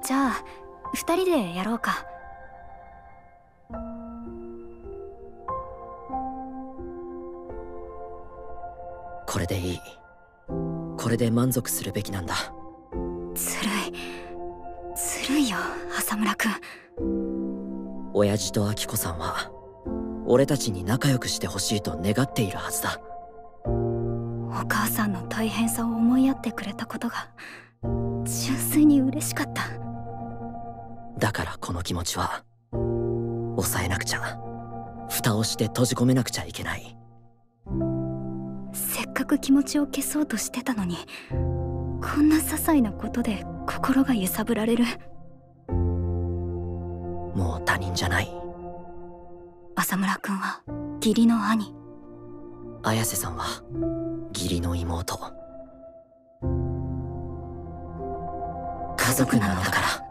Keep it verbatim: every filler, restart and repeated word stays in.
じゃあ二人でやろうか。 これでいい。これで満足するべきなんだ。 ずるいずるいよ浅村くん。 親父と明子さんは俺たちに仲良くしてほしいと願っているはずだ。 お母さんの大変さを思いやってくれたことが純粋に嬉しかった。 だからこの気持ちは抑えなくちゃ、蓋をして閉じ込めなくちゃいけない。 せっかく気持ちを消そうとしてたのに、こんな些細なことで心が揺さぶられる。 もう他人じゃない。 浅村くんは義理の兄、 綾瀬さんは義理の妹。家族なのだから。